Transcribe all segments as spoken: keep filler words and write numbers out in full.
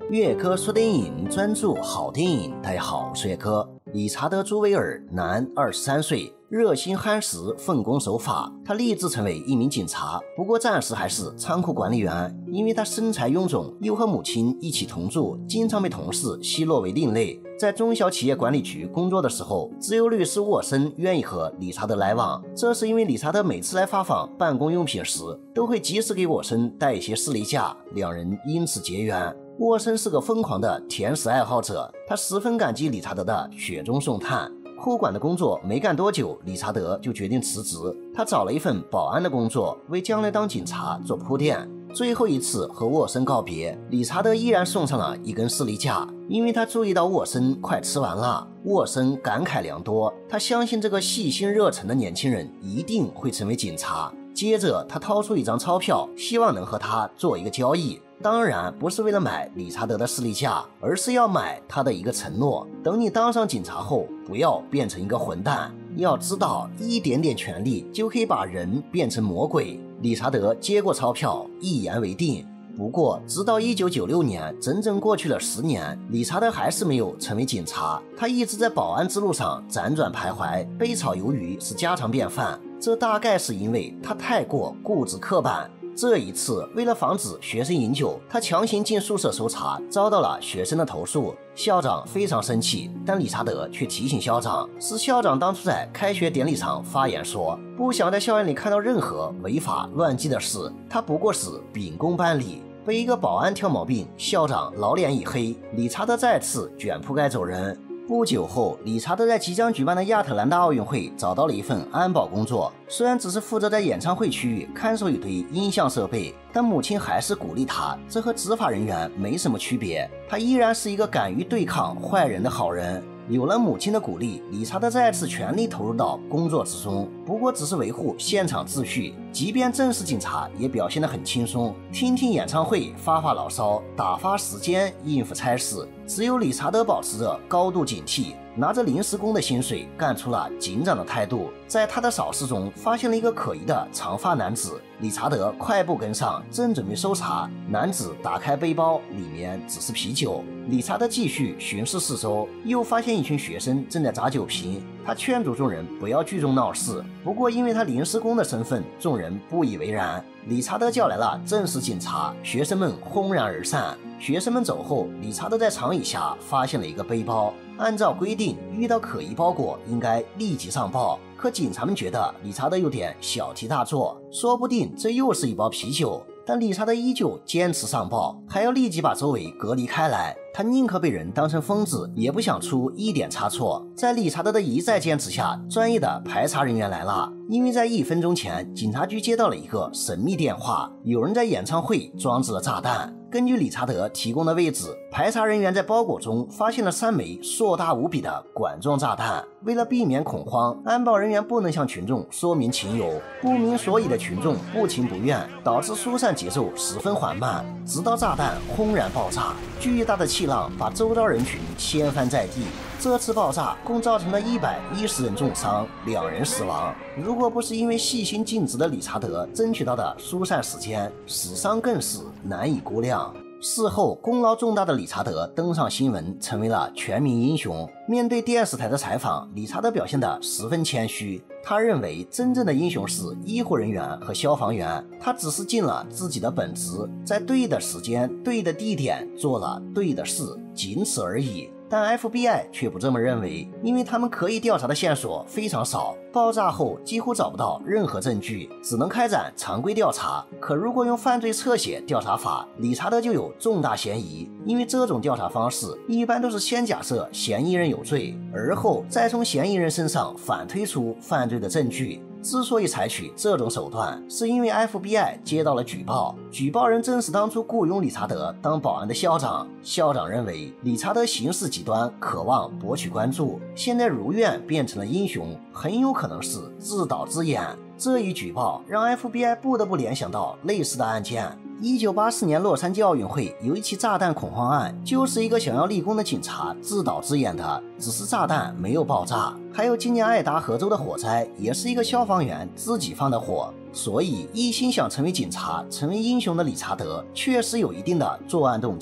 岳科说电影，专注好电影。大家好，我是岳科。理查德·朱维尔，男，二十三岁，热心憨实，奉公守法。他立志成为一名警察，不过暂时还是仓库管理员，因为他身材臃肿，又和母亲一起同住，经常被同事奚落为另类。在中小企业管理局工作的时候，只有律师沃森愿意和理查德来往，这是因为理查德每次来发放办公用品时，都会及时给沃森带一些士力架，两人因此结缘。沃森是个疯狂的甜食爱好者，他十分感激理查德的雪中送炭。库管的工作没干多久，理查德就决定辞职，他找了一份保安的工作，为将来当警察做铺垫。最后一次和沃森告别，理查德依然送上了一根士力架，因为他注意到沃森快吃完了。沃森感慨良多，他相信这个细心热忱的年轻人一定会成为警察。接着他掏出一张钞票，希望能和他做一个交易，当然不是为了买理查德的士力架，而是要买他的一个承诺，等你当上警察后，不要变成一个混蛋。要知道，一点点权力就可以把人变成魔鬼。理查德接过钞票，一言为定。不过直到一九九六年，整整过去了十年，理查德还是没有成为警察，他一直在保安之路上辗转徘徊，被炒鱿鱼是家常便饭。这大概是因为他太过固执刻板。这一次，为了防止学生饮酒，他强行进宿舍搜查，遭到了学生的投诉。校长非常生气，但理查德却提醒校长，是校长当初在开学典礼上发言说，不想在校园里看到任何违法乱纪的事，他不过是秉公办理。被一个保安挑毛病，校长老脸一黑，理查德再次卷铺盖走人。不久后，理查德在即将举办的亚特兰大奥运会找到了一份安保工作，虽然只是负责在演唱会区域看守一堆音像设备，但母亲还是鼓励他，这和执法人员没什么区别，他依然是一个敢于对抗坏人的好人。有了母亲的鼓励，理查德再次全力投入到工作之中，不过只是维护现场秩序，即便正式警察也表现得很轻松，听听演唱会，发发牢骚，打发时间，应付差事。只有理查德保持着高度警惕，拿着临时工的薪水干出了警长的态度。在他的扫视中发现了一个可疑的长发男子，理查德快步跟上，正准备搜查，男子打开背包，里面只是啤酒。理查德继续巡视四周，又发现一群学生正在砸酒瓶，他劝阻众人不要聚众闹事，不过因为他临时工的身份，众人不以为然。理查德叫来了正式警察，学生们轰然而散。学生们走后，理查德在长椅下发现了一个背包，按照规定，遇到可疑包裹应该立即上报，可警察们觉得理查德有点小题大做，说不定这又是一包啤酒。但理查德依旧坚持上报，还要立即把周围隔离开来。他宁可被人当成疯子，也不想出一点差错。在理查德的一再坚持下，专业的排查人员来了。因为在一分钟前，警察局接到了一个神秘电话，有人在演唱会装置了炸弹。根据理查德提供的位置，排查人员在包裹中发现了三枚硕大无比的管状炸弹。为了避免恐慌，安保人员不能向群众说明情由，不明所以的群众不情不愿，导致疏散节奏十分缓慢，直到炸弹轰然爆炸，巨大的气浪把周遭人群掀翻在地。这次爆炸共造成了一百一十人重伤，两人死亡。如果不是因为细心尽职的理查德争取到的疏散时间，死伤更是难以估量。事后功劳重大的理查德登上新闻，成为了全民英雄。面对电视台的采访，理查德表现得十分谦虚，他认为真正的英雄是医护人员和消防员，他只是尽了自己的本职，在对的时间对的地点做了对的事，仅此而已。但 F B I 却不这么认为，因为他们可以调查的线索非常少，爆炸后几乎找不到任何证据，只能开展常规调查。可如果用犯罪侧写调查法，理查德就有重大嫌疑，因为这种调查方式一般都是先假设嫌疑人有罪，而后再从嫌疑人身上反推出犯罪的证据。之所以采取这种手段，是因为 F B I 接到了举报，举报人正是当初雇佣理查德当保安的校长。校长认为理查德行事极端，渴望博取关注，现在如愿变成了英雄，很有可能是自导自演。这一举报让 F B I 不得不联想到类似的案件。一九八四年洛杉矶奥运会有一起炸弹恐慌案，就是一个想要立功的警察自导自演的，只是炸弹没有爆炸。还有今年爱达荷州的火灾，也是一个消防员自己放的火。所以一心想成为警察、成为英雄的理查德确实有一定的作案动机。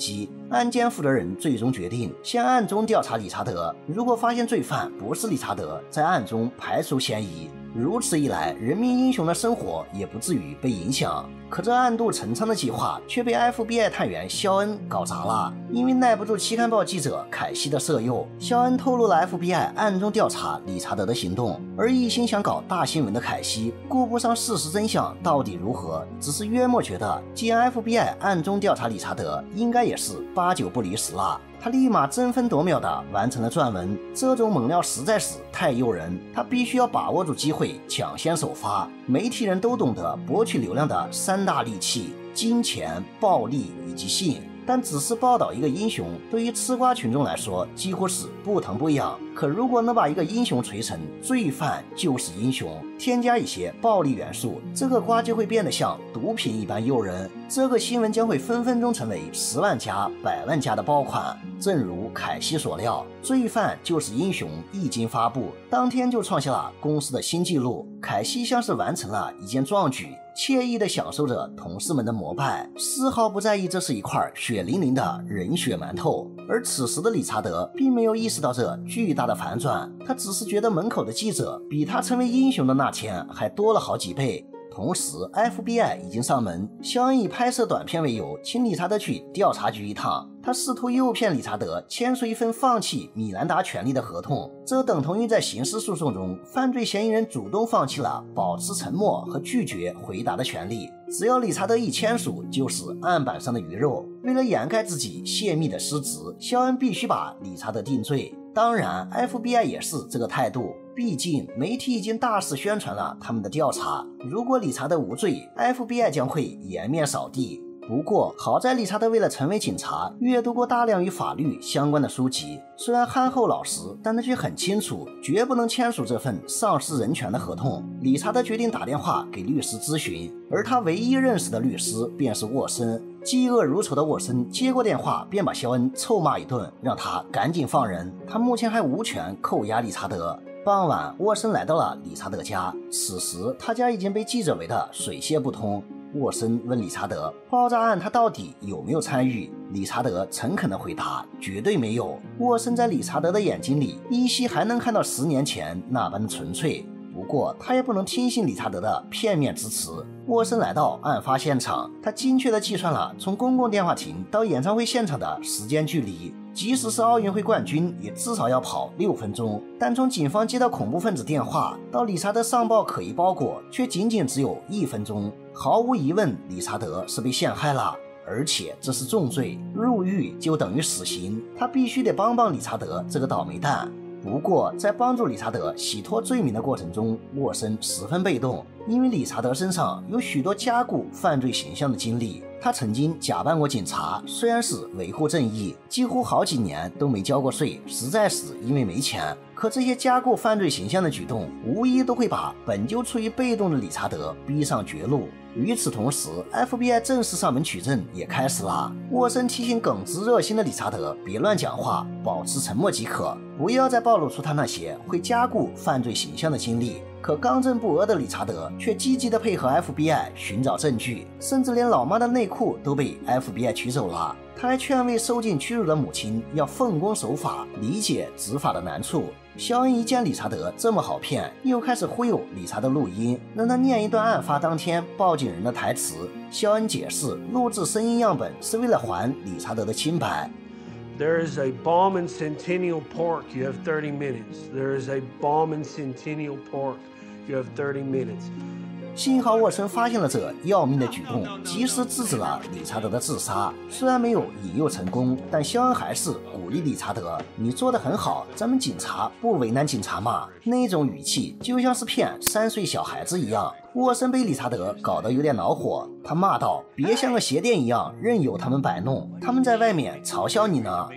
安监负责人最终决定先暗中调查理查德，如果发现罪犯不是理查德，在暗中排除嫌疑。如此一来，人民英雄的生活也不至于被影响。可这暗度陈仓的计划却被 F B I 探员肖恩搞砸了。因为耐不住期刊报记者凯西的色诱，肖恩透露了 F B I 暗中调查理查德的行动。而一心想搞大新闻的凯西顾不上事实真相到底如何，只是约莫觉得既然 F B I 暗中调查理查德，应该也是八九不离十了。他立马争分夺秒地完成了撰文，这种猛料实在是太诱人，他必须要把握住机会，抢先首发。媒体人都懂得博取流量的三大利器：金钱、暴力以及性。但只是报道一个英雄，对于吃瓜群众来说几乎是不疼不痒。可如果能把一个英雄锤成罪犯就是英雄，添加一些暴力元素，这个瓜就会变得像毒品一般诱人。这个新闻将会分分钟成为十万加、百万加的爆款。正如凯西所料，罪犯就是英雄一经发布，当天就创下了公司的新纪录。凯西像是完成了一件壮举，惬意地享受着同事们的膜拜，丝毫不在意这是一块血淋淋的人血馒头。而此时的理查德并没有意识到这巨大的反转，他只是觉得门口的记者比他成为英雄的那天还多了好几倍。同时 F B I 已经上门，肖恩以拍摄短片为由请理查德去调查局一趟。他试图诱骗理查德签署一份放弃米兰达权利的合同，这等同于在刑事诉讼中犯罪嫌疑人主动放弃了保持沉默和拒绝回答的权利。只要理查德一签署，就是案板上的鱼肉。为了掩盖自己泄密的失职，肖恩必须把理查德定罪。当然 F B I 也是这个态度，毕竟媒体已经大肆宣传了他们的调查，如果理查德无罪， F B I 将会颜面扫地。不过好在理查德为了成为警察，阅读过大量与法律相关的书籍，虽然憨厚老实，但他却很清楚绝不能签署这份丧失人权的合同。理查德决定打电话给律师咨询，而他唯一认识的律师便是沃森。嫉恶如仇的沃森接过电话，便把肖恩臭骂一顿，让他赶紧放人，他目前还无权扣押理查德。傍晚，沃森来到了理查德家，此时他家已经被记者围得水泄不通。沃森问理查德，爆炸案他到底有没有参与？理查德诚恳地回答，绝对没有。沃森在理查德的眼睛里依稀还能看到十年前那般的纯粹，不过他也不能听信理查德的片面之词。沃森来到案发现场，他精确地计算了从公共电话亭到演唱会现场的时间距离，即使是奥运会冠军也至少要跑六分钟。但从警方接到恐怖分子电话到理查德上报可疑包裹却仅仅只有一分钟。毫无疑问，理查德是被陷害了，而且这是重罪，入狱就等于死刑，他必须得帮帮理查德这个倒霉蛋。不过在帮助理查德洗脱罪名的过程中，沃森十分被动，因为理查德身上有许多加固犯罪形象的经历。他曾经假扮过警察，虽然是维护正义，几乎好几年都没交过税，实在是因为没钱。可这些加固犯罪形象的举动，无疑都会把本就处于被动的理查德逼上绝路。与此同时 F B I 正式上门取证也开始了。沃森提醒耿直热心的理查德别乱讲话，保持沉默即可，不要再暴露出他那些会加固犯罪形象的经历。可刚正不阿的理查德却积极地配合 F B I 寻找证据，甚至连老妈的内裤都被 F B I 取走了。他还劝慰受尽屈辱的母亲要奉公守法，理解执法的难处。肖恩一见理查德这么好骗，又开始忽悠理查德录音，让他念一段案发当天报警人的台词。肖恩解释，录制声音样本是为了还理查德的清白。 There is a bomb in Centennial Park. You have thirty minutes. There is a bomb in Centennial Park. You have thirty minutes. 幸好沃森发现了这要命的举动，及时制止了理查德的自杀。虽然没有引诱成功，但肖恩还是鼓励理查德：“你做得很好，咱们警察不为难警察嘛。”那种语气就像是骗三岁小孩子一样。沃森被理查德搞得有点恼火，他骂道：“别像个鞋垫一样任由他们摆弄，他们在外面嘲笑你呢。”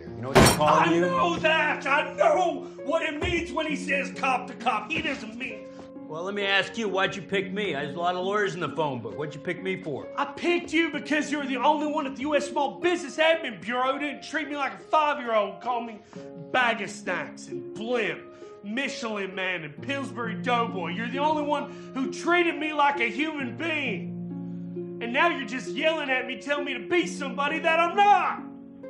I know that. I know what it means when he says cop to cop. He doesn't mean. Well, let me ask you, why'd you pick me? There's a lot of lawyers in the phone book. What'd you pick me for? I picked you because you're the only one at the U S Small Business Admin Bureau who didn't treat me like a five-year-old, call me bag of snacks and blimp, Michelin Man and Pillsbury Doughboy. You're the only one who treated me like a human being. And now you're just yelling at me, telling me to be somebody that I'm not.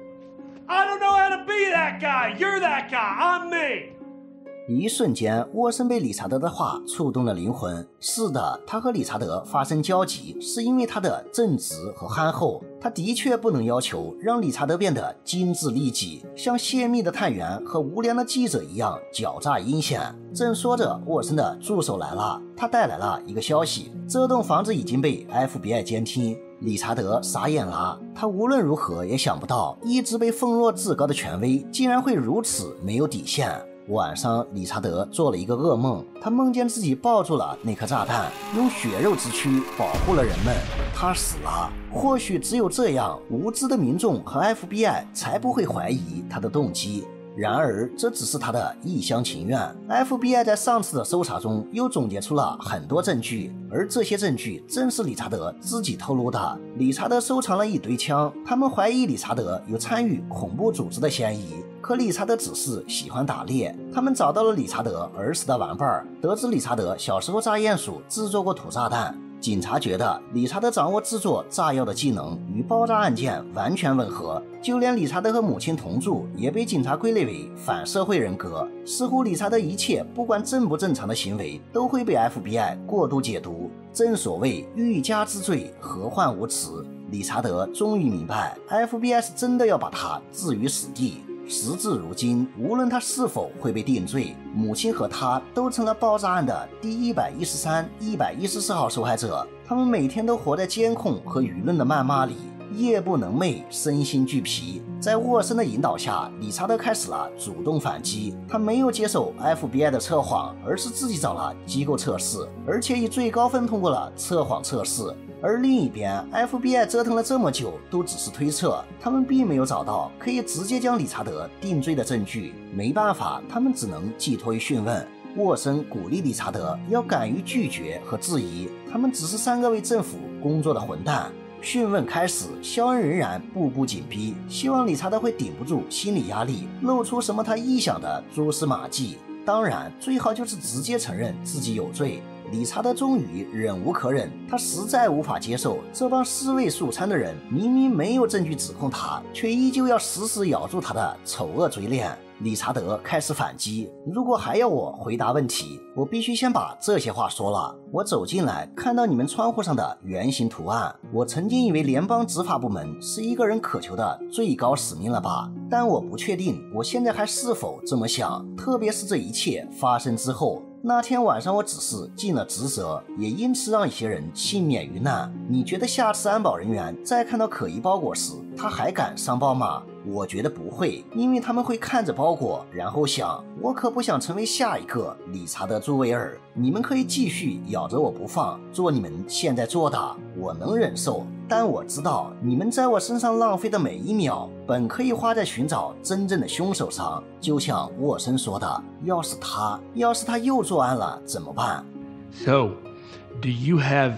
I don't know how to be that guy. You're that guy. I'm me. 一瞬间，沃森被理查德的话触动了灵魂。是的，他和理查德发生交集，是因为他的正直和憨厚。他的确不能要求让理查德变得精致利己，像泄密的探员和无良的记者一样狡诈阴险。正说着，沃森的助手来了，他带来了一个消息：这栋房子已经被 F B I 监听。理查德傻眼了，他无论如何也想不到，一直被奉若至高的权威竟然会如此没有底线。晚上，理查德做了一个噩梦，他梦见自己抱住了那颗炸弹，用血肉之躯保护了人们。他死了。或许只有这样，无知的民众和 F B I 才不会怀疑他的动机。然而，这只是他的一厢情愿。F B I 在上次的搜查中又总结出了很多证据，而这些证据正是理查德自己透露的。理查德收藏了一堆枪，他们怀疑理查德有参与恐怖组织的嫌疑。可理查德只是喜欢打猎。他们找到了理查德儿时的玩伴，得知理查德小时候炸鼹鼠制作过土炸弹。警察觉得理查德掌握制作炸药的技能与爆炸案件完全吻合，就连理查德和母亲同住也被警察归类为反社会人格。似乎理查德一切不管正不正常的行为都会被 F B I 过度解读。正所谓欲加之罪，何患无辞。理查德终于明白 F B I 是真的要把他置于死地。时至如今，无论他是否会被定罪，母亲和他都成了爆炸案的第一百一十三、一百一十四号受害者。他们每天都活在监控和舆论的谩骂里，夜不能寐，身心俱疲。在沃森的引导下，理查德开始了主动反击。他没有接受 F B I 的测谎，而是自己找了机构测试，而且以最高分通过了测谎测试。而另一边 F B I 折腾了这么久都只是推测，他们并没有找到可以直接将理查德定罪的证据。没办法，他们只能寄托于讯问。沃森鼓励理查德要敢于拒绝和质疑，他们只是三个为政府工作的混蛋。讯问开始，肖恩仍然步步紧逼，希望理查德会顶不住心理压力，露出什么他臆想的蛛丝马迹。当然，最好就是直接承认自己有罪。理查德终于忍无可忍，他实在无法接受这帮尸位素餐的人明明没有证据指控他，却依旧要死死咬住他的丑恶嘴脸。理查德开始反击，如果还要我回答问题，我必须先把这些话说了。我走进来，看到你们窗户上的圆形图案，我曾经以为联邦执法部门是一个人渴求的最高使命了吧，但我不确定我现在还是否这么想，特别是这一切发生之后。那天晚上我只是尽了职责，也因此让一些人幸免于难。你觉得下次安保人员在看到可疑包裹时，他还敢上报吗？我觉得不会，因为他们会看着包裹，然后想，我可不想成为下一个理查德·朱维尔。你们可以继续咬着我不放，做你们现在做的，我能忍受。但我知道你们在我身上浪费的每一秒，本可以花在寻找真正的凶手上。就像沃森说的，要是他，要是他又作案了怎么办？ So, do you have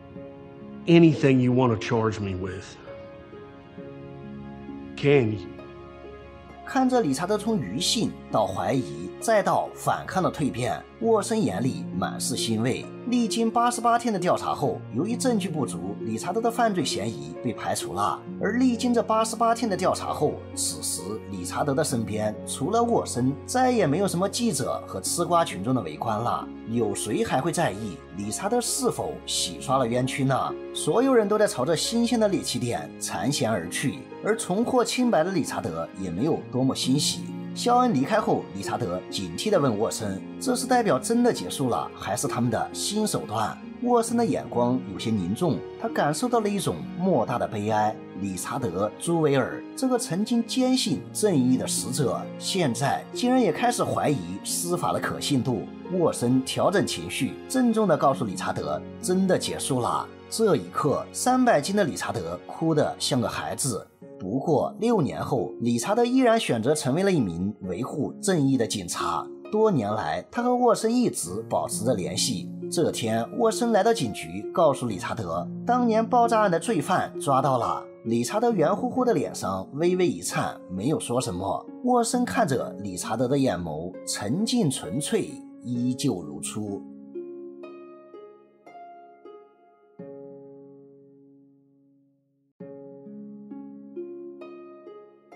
anything you want to charge me with? Can you? 看着理查德从愚信到怀疑再到反抗的蜕变，沃森眼里满是欣慰。历经八十八天的调查后，由于证据不足，理查德的犯罪嫌疑被排除了。而历经这八十八天的调查后，此时理查德的身边除了沃森，再也没有什么记者和吃瓜群众的围观了。有谁还会在意理查德是否洗刷了冤屈呢？所有人都在朝着新鲜的猎奇点缠弦而去，而重获清白的理查德也没有多么欣喜。肖恩离开后，理查德警惕地问沃森，这是代表真的结束了，还是他们的新手段？沃森的眼光有些凝重，他感受到了一种莫大的悲哀。理查德·朱维尔这个曾经坚信正义的使者，现在竟然也开始怀疑司法的可信度。沃森调整情绪，郑重地告诉理查德，真的结束了。这一刻，三百斤的理查德哭得像个孩子。不过六年后，理查德依然选择成为了一名维护正义的警察。多年来，他和沃森一直保持着联系。这天，沃森来到警局，告诉理查德，当年爆炸案的罪犯抓到了。理查德圆乎乎的脸上微微一颤，没有说什么。沃森看着理查德的眼眸，沉静纯粹，依旧如初。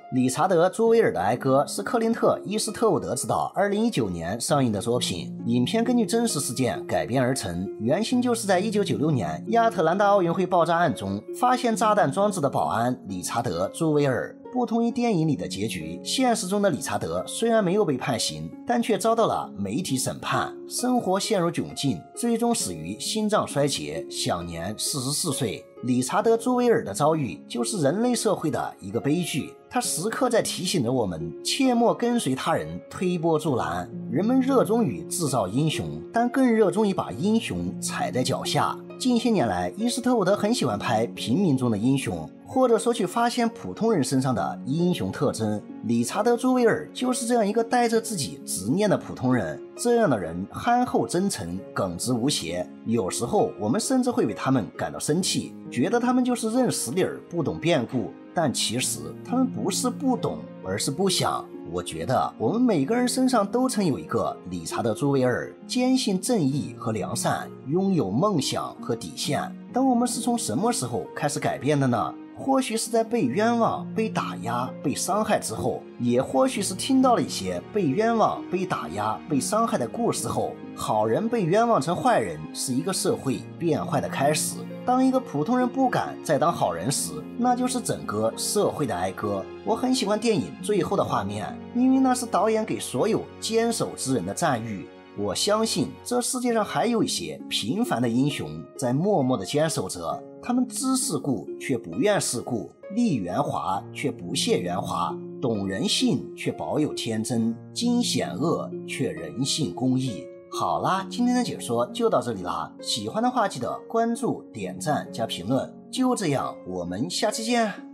理查德·朱维尔的哀歌是克林特·伊斯特伍德执导二零一九年上映的作品，影片根据真实事件改编而成，原型就是在一九九六年亚特兰大奥运会爆炸案中发现炸弹装置的保安理查德·朱维尔。不同于电影里的结局，现实中的理查德虽然没有被判刑，但却遭到了媒体审判，生活陷入窘境，最终死于心脏衰竭，享年四十四岁。理查德·朱维尔的遭遇就是人类社会的一个悲剧，他时刻在提醒着我们，切莫跟随他人推波助澜。人们热衷于制造英雄，但更热衷于把英雄踩在脚下。近些年来，伊斯特伍德很喜欢拍平民中的英雄，或者说去发现普通人身上的英雄特征。理查德·朱维尔就是这样一个带着自己执念的普通人，这样的人憨厚真诚，耿直无邪，有时候我们甚至会为他们感到生气，觉得他们就是认死理儿，不懂变故，但其实他们不是不懂，而是不想。我觉得我们每个人身上都曾有一个理查德·朱维尔，坚信正义和良善，拥有梦想和底线。但我们是从什么时候开始改变的呢？或许是在被冤枉、被打压、被伤害之后，也或许是听到了一些被冤枉、被打压、被伤害的故事后。好人被冤枉成坏人，是一个社会变坏的开始。当一个普通人不敢再当好人时，那就是整个社会的哀歌。我很喜欢电影最后的画面，因为那是导演给所有坚守之人的赞誉。我相信这世界上还有一些平凡的英雄在默默地坚守着，他们知世故却不愿世故，立圆滑却不屑圆滑，懂人性却保有天真，经险恶却人性公义。好啦，今天的解说就到这里啦，喜欢的话记得关注、点赞加评论。就这样，我们下期见。